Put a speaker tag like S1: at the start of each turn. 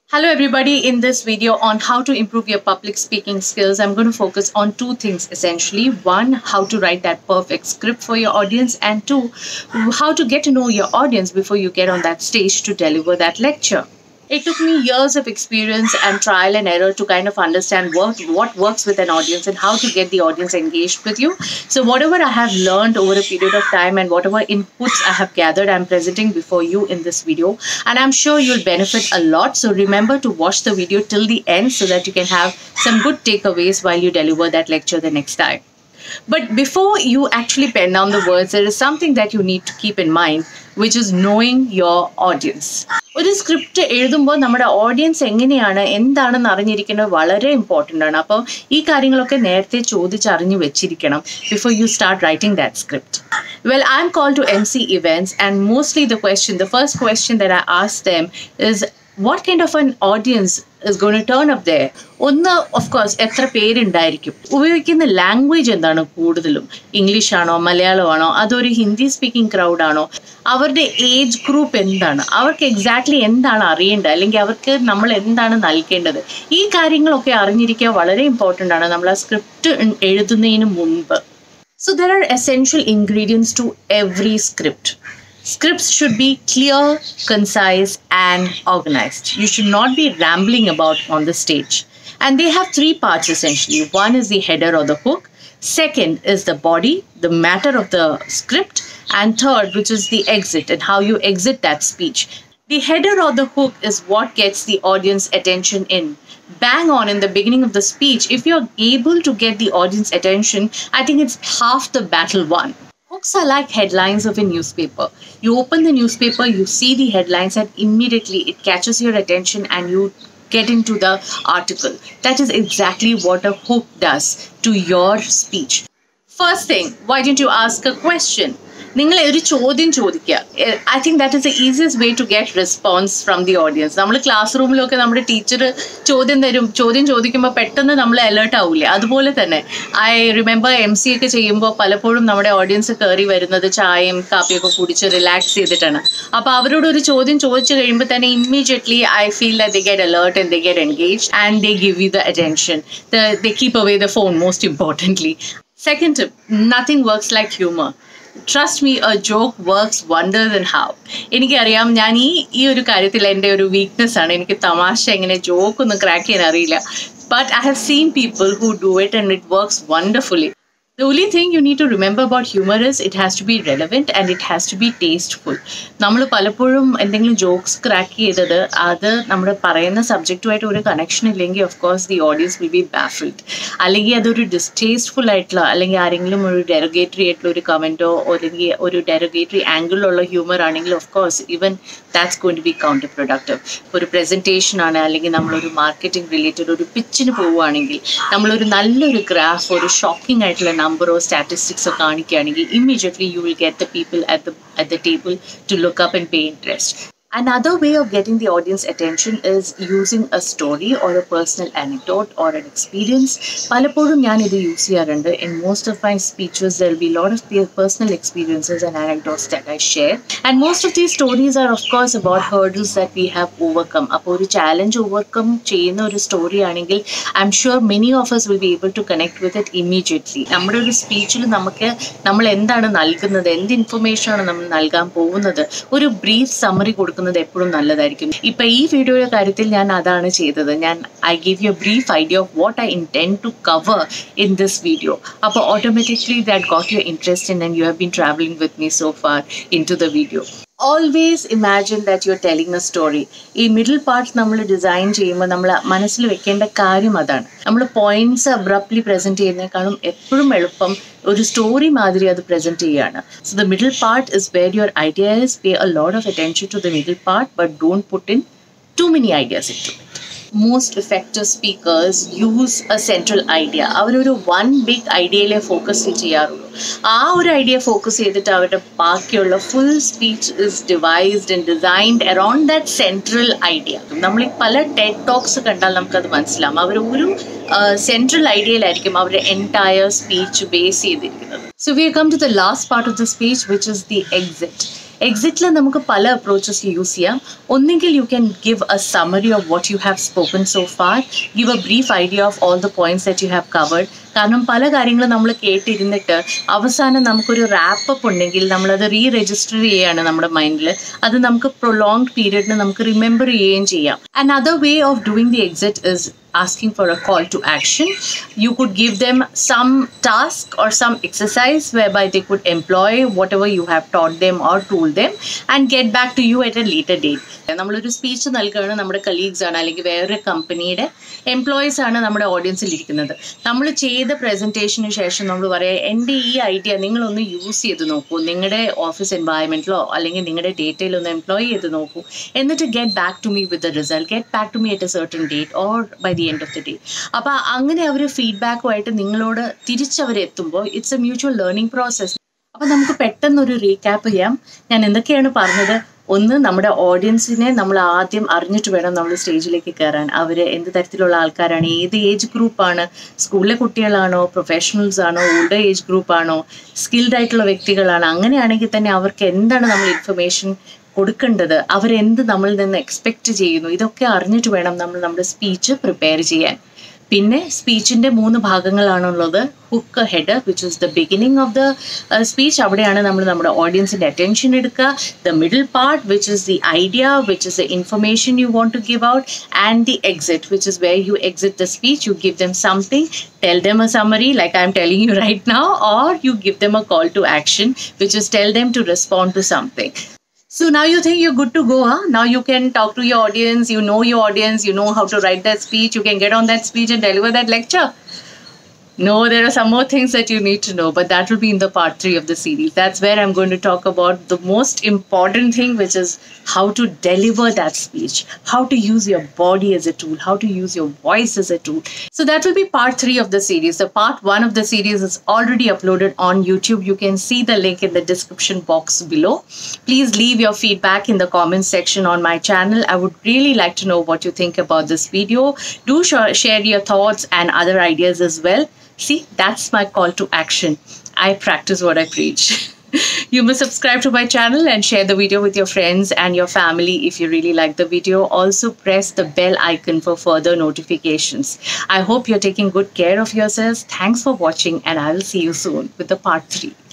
S1: Hello everybody, in this video on how to improve your public speaking skills, I'm going to focus on two things essentially. One, how to write that perfect script for your audience, and two, how to get to know your audience before you get on that stage to deliver that lecture. It took me years of experience and trial and error to kind of understand what works with an audience and how to get the audience engaged with you. So whatever I have learned over a period of time and whatever inputs I have gathered, I'm presenting before you in this video. And I'm sure you'll benefit a lot. So remember to watch the video till the end so that you can have some good takeaways while you deliver that lecture the next time. But before you actually pen down the words, there is something that you need to keep in mind, which is knowing your audience. ഒരു script എഴുതുമ്പോൾ നമ്മുടെ audience എങ്ങനെയാണ് എന്താണെന്ന് അറിഞ്ഞിരിക്കുന്നത് വളരെ important ആണ്. അപ്പോൾ ഈ കാര്യങ്ങളൊക്കെ നേരത്തെ ചോദിച്ചറിഞ്ഞു വെച്ചിരിക്കണം before you start writing that script. Well, I'm called to MC events, and mostly the first question that I ask them is, what kind of an audience is going to turn up there? ഒന്ന്, of course, എത്ര പേരുണ്ടായിരിക്കും, ഉപയോഗിക്കുന്ന language എന്താണ്, കൂടുതലും English ആണോ മലയാളമാണോ, അതൊരു Hindi speaking crowd ആണോ, അവരുടെ ഏജ് ഗ്രൂപ്പ് എന്താണ്, അവർക്ക് എക്സാക്ട്ലി എന്താണ് അറിയേണ്ടത്, അല്ലെങ്കിൽ അവർക്ക് നമ്മൾ എന്താണ് നൽകേണ്ടത്, ഈ കാര്യങ്ങളൊക്കെ അറിഞ്ഞിരിക്കുക വളരെ ഇമ്പോർട്ടൻ്റ് ആണ് നമ്മൾ ആ സ്ക്രിപ്റ്റ് എഴുതുന്നതിന് മുൻപ്. So there are essential ingredients to every script. Scripts should be clear, concise, and organized. You should not be rambling about on the stage. And they have three parts essentially. One is the header or the hook. Second is the body, the matter of the script. And third, which is the exit and how you exit that speech. The header or the hook is what gets the audience attention in. Bang on in the beginning of the speech. If you're able to get the audience attention, I think it's half the battle won. Hooks are like headlines of a newspaper. You open the newspaper, you see the headlines, and immediately it catches your attention and you get into the article. That is exactly what a hook does to your speech. First thing, why don't you ask a question? നിങ്ങൾ ഒരു ചോദ്യം ചോദിക്കുക. I think that is the easiest way to get response from the audience. നമ്മൾ class റൂമിലൊക്കെ നമ്മുടെ teacher ചോദ്യം തരും, ചോദ്യം ചോദിക്കുമ്പോൾ പെട്ടെന്ന് നമ്മൾ അലേർട്ട് ആവില്ലേ, അതുപോലെ തന്നെ ഐ റിമെമ്പർ MC ഒക്കെ ചെയ്യുമ്പോൾ പലപ്പോഴും നമ്മുടെ ഓഡിയൻസ് കയറി വരുന്നത് ചായയും കാപ്പിയൊക്കെ കുടിച്ച് റിലാക്സ് ചെയ്തിട്ടാണ്. അപ്പോൾ അവരോട് ഒരു ചോദ്യം ചോദിച്ചു കഴിയുമ്പോൾ തന്നെ immediately I feel that they get alert and they get engaged and they give you the attention. They keep away the phone most importantly. Second tip, nothing works like humor. Trust me, a joke works wonders in how. എനിക്കറിയാം, ഞാൻ ഈ ഒരു കാര്യത്തിൽ എൻ്റെ ഒരു weakness ആണ്. എനിക്ക് തമാശ എങ്ങനെ ജോക്കൊന്നും ക്രാക്ക് ചെയ്യാൻ അറിയില്ല. But I have seen people who do it and it works wonderfully. The only thing you need to remember about humor is it has to be relevant and it has to be tasteful. നമ്മൾ പലപ്പോഴും എന്തെങ്കിലും jokes crack ചെയ്തത് അത് നമ്മൾ പറയുന്ന സബ്ജക്റ്റുമായിട്ട് ഒരു connection ഇല്ലെങ്കിൽ of course the audience will be baffled. അല്ലെങ്കിൽ അതൊരു ഡിസ്റ്റേസ്റ്റ്ഫുൾ ആയിട്ടുള്ള, അല്ലെങ്കിൽ ആരെങ്കിലും ഒരു ഡെറഗേറ്ററി ആയിട്ടുള്ള ഒരു കമൻറ്റോ അല്ലെങ്കിൽ ഒരു ഡെറഗേറ്ററി ആംഗിളിലുള്ള ഹ്യൂമർ ആണെങ്കിൽ of course even that's going to be counter productive. ഒരു പ്രസൻറ്റേഷൻ ആണ്, അല്ലെങ്കിൽ നമ്മളൊരു മാർക്കറ്റിംഗ് റിലേറ്റഡ് ഒരു പിച്ചിന് പോവുകയാണെങ്കിൽ നമ്മളൊരു നല്ലൊരു ഗ്രാഫ്, ഒരു ഷോക്കിംഗ് ആയിട്ടുള്ള number or statistics or kanikyanigi, immediately you will get the people at the table to look up and pay interest. Another way of getting the audience attention is using a story or a personal anecdote or an experience. Palaporum njan idu use cheyarundi. In most of my speeches there will be a lot of personal experiences and anecdotes that I share, and most of these stories are of course about hurdles that we have overcome. Appo oru challenge overcome cheyna oru story anengil I'm sure many of us will be able to connect with it immediately. Nammade oru speech il namakku nammal endana nalgunnathu, endu information aanu nammal nalgan povunnathu, oru brief summary എപ്പോഴും നല്ലതായിരിക്കും. ഇപ്പൊ ഈ വീഡിയോയുടെ കാര്യത്തിൽ ഞാൻ അതാണ് ചെയ്തത്. I gave you a brief idea of what I intend to cover in this video. അപ്പോൾ automatically that got your interest in and you have been traveling with me so far into the video. Always imagine that you're telling a story. ഈ middle part നമ്മൾ design ചെയ്യുമ്പോൾ നമ്മൾ മനസ്സിൽ വെക്കേണ്ട കാര്യം അതാണ്. നമ്മൾ പോയിന്റ്സ് അബ്രപ്റ്റ്ലി പ്രസന്റ് ചെയ്യുന്നതിനേക്കാളും എപ്പോഴും എളുപ്പം ഒരു സ്റ്റോറി മാതിരി അത് പ്രസന്റ് ചെയ്യാണ്. So the middle part is where your idea is. Pay a lot of attention to the middle part, but don't put in too many ideas into it. Most effective speakers use a central idea. അവരൊരു one big ഐഡിയയിലെ focus ചെയ്യാറുള്ളൂ. ആ ഒരു idea focus ചെയ്തിട്ട് അവരുടെ ബാക്കിയുള്ള full speech is devised and designed around that central idea. നമ്മൾ ഈ പല ടെഡ് ടോക്സ് കണ്ടാൽ നമുക്കത് മനസ്സിലാവും. അവർ ഒരു സെൻട്രൽ ഐഡിയയിലായിരിക്കും അവരുടെ എൻറ്റയർ സ്പീച്ച് ബേസ് ചെയ്തിരിക്കുന്നത്. So we come to the last part of the speech, which is the exit. എക്സിറ്റിൽ നമുക്ക് പല അപ്രോച്ചസ് യൂസ് ചെയ്യാം. ഒന്നെങ്കിൽ you can give a summary of what you have spoken so far, give a brief idea of all the points that you have covered. കാരണം പല കാര്യങ്ങളും നമ്മൾ കേട്ടിരുന്നിട്ട് അവസാനം നമുക്കൊരു റാപ്പപ്പ് ഉണ്ടെങ്കിൽ നമ്മളത് രജിസ്റ്റർ ചെയ്യുകയാണ് നമ്മുടെ മൈൻഡിൽ. അത് നമുക്ക് പ്രൊലോങ്ഡ് പീരിയഡിന് നമുക്ക് റിമെമ്പർ ചെയ്യുകയും ചെയ്യാം. Another way of doing the exit is asking for a call to action. You could give them some task or some exercise whereby they could employ whatever you have taught them or told them and get back to you at a later date. നമ്മളൊരു speech നൽകുകയാണ്, നമ്മുടെ colleagues ആണ് അല്ലെങ്കിൽ വേറൊരു കമ്പനിയുടെ employees ആണ് നമ്മുടെ ഓഡിയൻസിൽ ഇരിക്കുന്നത്. നമ്മൾ ചെയ്ത പ്രസൻറ്റേഷന് ശേഷം നമ്മൾ പറയാം, എൻ്റെ ഈ ഐഡിയ നിങ്ങളൊന്ന് യൂസ് ചെയ്ത് നോക്കൂ, നിങ്ങളുടെ ഓഫീസ് എൻവയറമെൻറ്റിലോ അല്ലെങ്കിൽ നിങ്ങളുടെ ഡേറ്റയിലൊന്ന് എംപ്ലോയ് ചെയ്ത് നോക്കൂ, എന്നിട്ട് get back to me with the result, get back to me at a certain date or by the end of the day. അപ്പോൾ അങ്ങനെ അവർ ഫീഡ്ബാക്കുമായിട്ട് നിങ്ങളോട് തിരിച്ചവരെത്തുമ്പോൾ it's a mutual learning process. അപ്പോൾ നമുക്ക് പെട്ടെന്നൊരു റീക്യാപ്പ് ചെയ്യാം. ഞാൻ എന്തൊക്കെയാണ് പറഞ്ഞത്? ഒന്ന്, നമ്മുടെ ഓഡിയൻസിനെ നമ്മൾ ആദ്യം അറിഞ്ഞിട്ട് വേണം നമ്മൾ സ്റ്റേജിലേക്ക് കയറാൻ. അവർ എന്ത് തരത്തിലുള്ള ആൾക്കാരാണ്, ഏത് ഏജ് ഗ്രൂപ്പാണ്, സ്കൂളിലെ കുട്ടികളാണോ, പ്രൊഫഷണൽസ് ആണോ, ഓൾഡർ ഏജ് ഗ്രൂപ്പാണോ, സ്കിൽഡ് ആയിട്ടുള്ള വ്യക്തികളാണ്. അങ്ങനെയാണെങ്കിൽ തന്നെ അവർക്ക് എന്താണ് നമ്മൾ ഇൻഫർമേഷൻ കൊടുക്കേണ്ടത്, അവരെന്ത് നമ്മളിൽ നിന്ന് എക്സ്പെക്റ്റ് ചെയ്യുന്നു, ഇതൊക്കെ അറിഞ്ഞിട്ട് വേണം നമ്മൾ നമ്മുടെ സ്പീച്ച് പ്രിപ്പയർ ചെയ്യാൻ. പിന്നെ സ്പീച്ചിൻ്റെ 3 ഭാഗങ്ങളാണുള്ളത്. Hook, header which is the beginning of the speech, അവിടെയാണ് നമ്മൾ നമ്മുടെ ഓഡിയൻസിൻ്റെ അറ്റൻഷൻ എടുക്കുക. The middle part which is the idea, which is the information you want to give out, and the exit which is where you exit the speech. You give them something, tell them a summary like I'm telling you right now, or you give them a call to action which is tell them to respond to something. So now you think you're good to go, huh? Now you can talk to your audience, you know your audience, you know how to write that speech, you can get on that speech and deliver that lecture. No, there are some more things that you need to know, but that will be in the part 3 of the series. That's where I'm going to talk about the most important thing, which is how to deliver that speech, how to use your body as a tool, how to use your voice as a tool. So that will be part 3 of the series. The part 1 of the series is already uploaded on YouTube. You can see the link in the description box below. Please leave your feedback in the comments section on my channel. I would really like to know what you think about this video. Do share your thoughts and other ideas as well. See, that's my call to action. I practice what I preach. You must subscribe to my channel and share the video with your friends and your family if you really like the video. Also press the bell icon for further notifications. I hope you're taking good care of yourselves. Thanks for watching, and I will see you soon with the part 3.